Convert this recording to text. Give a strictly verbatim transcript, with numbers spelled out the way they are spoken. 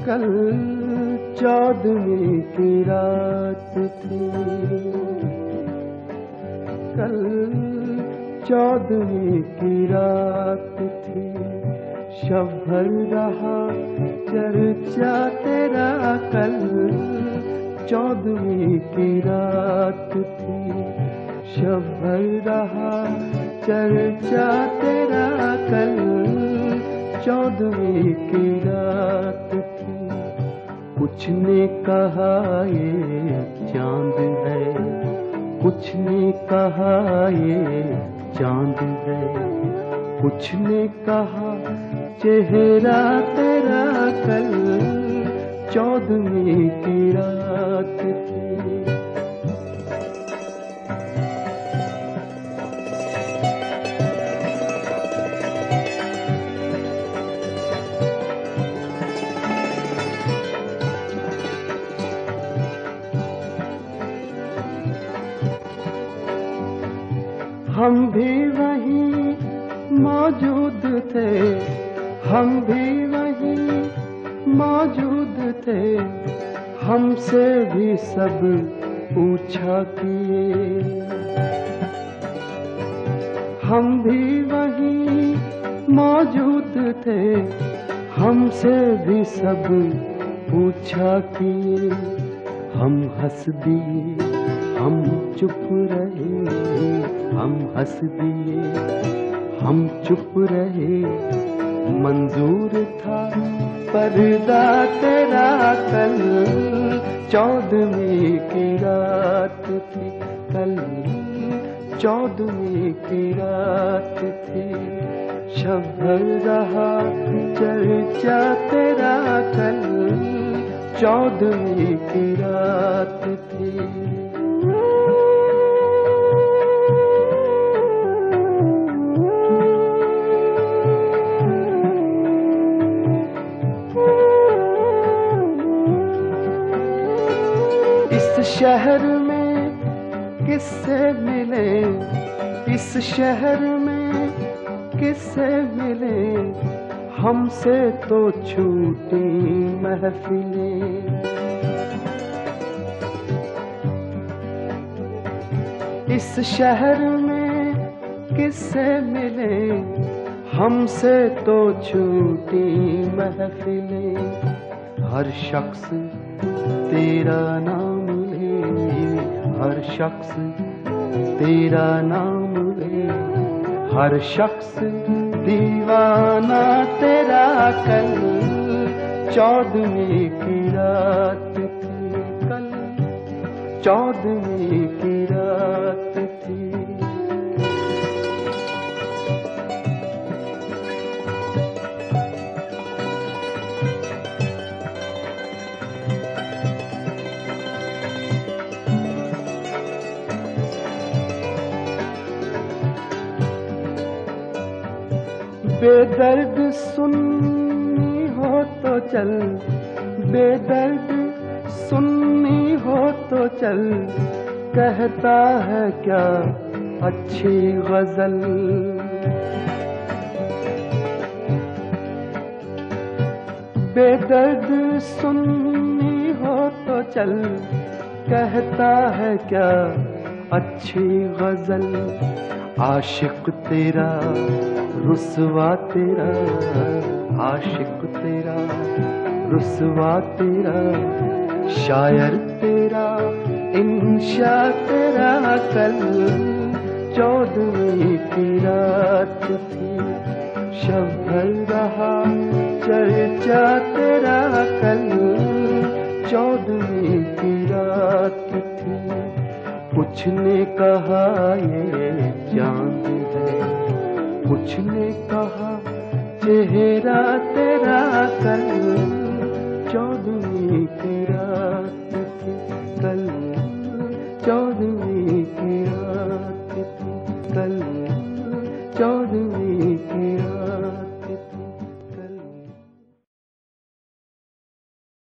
कल चौदहवीं की रात थी, कल चौदहवीं की रात थी। शब भर रहा चर्चा तेरा, कल चौदहवीं की रात थी। शब भर रहा चर्चा तेरा, कल चौदहवीं की रात थी। कुछ ने कहा ये चांद है, कुछ ने कहा ये चांद है, कुछ ने कहा चेहरा तेरा, कल चौदहवीं की रात थी। हम भी वहीं मौजूद थे, हम भी वहीं मौजूद थे। हमसे भी सब पूछा किए, हम भी वहीं मौजूद थे। हमसे भी सब पूछा किए। हम हंस दिए, हम चुप रहे, हम हंस दिए, हम चुप रहे। मंजूर था पर्दा तेरा, कल चौदहवीं की रात थी, कल चौदहवीं की रात थी। शब भर रहा चर्चा तेरा, कल चौदहवीं की रात थी। शहर में किससे मिले, इस शहर में किससे मिले। हमसे तो छूटी महफिलें, इस शहर में किससे मिले। हमसे तो छूटी महफिलें। हर शख्स तेरा नाम, हर शख्स तेरा नाम ले। हर शख्स दीवाना तेरा, कल चौदहवीं की रात थी, कल चौदहवीं की रात थी। बेदर्द सुन्नी हो तो चल, बेदर्द सुन्नी हो तो चल। कहता है क्या अच्छी गजल, बेदर्द सुन्नी हो तो चल। कहता है क्या अच्छी गजल। आशिक तेरा रुसवा तेरा, आशिक तेरा रुसवा तेरा। शायर तेरा इंशा तेरा, कल चौदहवीं की रात थी। शब भर रहा चर्चा तेरा, कल चौदहवीं की रात थी। कुछ ने कहा ये चांद है, कुछ ने कहा चेहरा तेरा, कल चौदहवीं